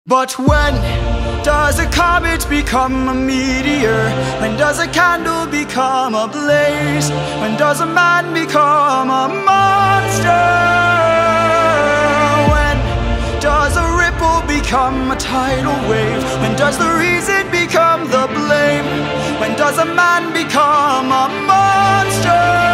But when does a comet become a meteor? When does a candle become a blaze? When does a man become a monster? When does a ripple become a tidal wave? When does the reason become the blame? When does a man become a monster?